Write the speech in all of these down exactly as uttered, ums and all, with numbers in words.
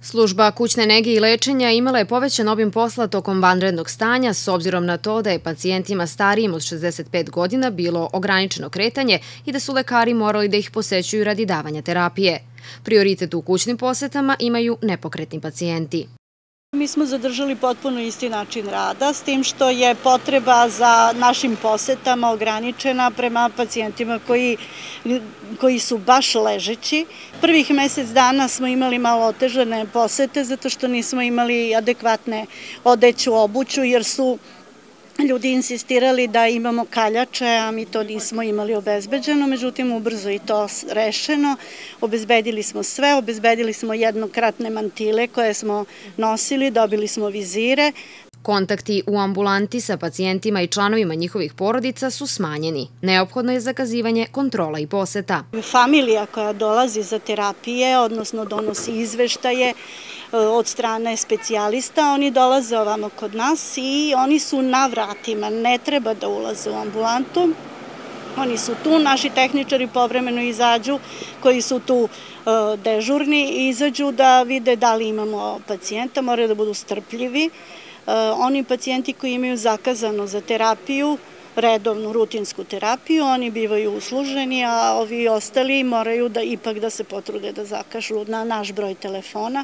Služba kućne nege i lečenja imala je povećan obim posla tokom vanrednog stanja s obzirom na to da je pacijentima starijim od šezdeset pet godina bilo ograničeno kretanje i da su lekari morali da ih posećuju radi davanja terapije. Prioritet u kućnim posetama imaju nepokretni pacijenti. Mi smo zadržali potpuno isti način rada, s tim što je potreba za našim posetama ograničena prema pacijentima koji, koji su baš ležeći. Prvih mesec dana smo imali malo otežane posete zato što nismo imali adekvatne odeću, obuću, jer su ljudi insistirali da imamo kaljače, a mi to nismo imali obezbeđeno, međutim ubrzo i to rešeno. Obezbedili smo sve, obezbedili smo jednokratne mantile koje smo nosili, dobili smo vizire. Kontakti u ambulanti sa pacijentima i članovima njihovih porodica su smanjeni. Neophodno je zakazivanje kontrola i poseta. Familija koja dolazi za terapije, odnosno donosi izveštaje od strane specijalista, oni dolaze ovamo kod nas i oni su na vratima, ne treba da ulaze u ambulantu. Oni su tu, naši tehničari povremeno izađu, koji su tu dežurni, i izađu da vide da li imamo pacijenta, moraju da budu strpljivi. Oni pacijenti koji imaju zakazano za terapiju, redovnu rutinsku terapiju, oni bivaju usluženi, a ovi ostali moraju da ipak da se potrude da zakažu na naš broj telefona.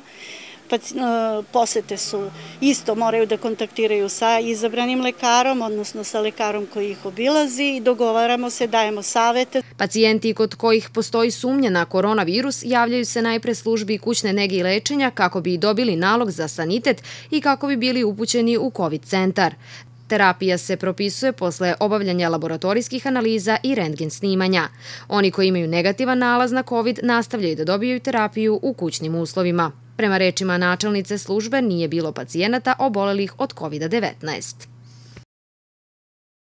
Posete su isto, moraju da kontaktiraju sa izabranim lekarom, odnosno sa lekarom koji ih obilazi, i dogovaramo se, dajemo savete. Pacijenti kod kojih postoji sumnja na koronavirus javljaju se najpre službi kućne nege i lečenja kako bi dobili nalog za sanitet i kako bi bili upućeni u COVID centar. Terapija se propisuje posle obavljanja laboratorijskih analiza i rentgen snimanja. Oni koji imaju negativan nalaz na COVID nastavljaju da dobijaju terapiju u kućnim uslovima. Prema rečima načelnice službe, nije bilo pacijenata obolelih od COVID devetnaest.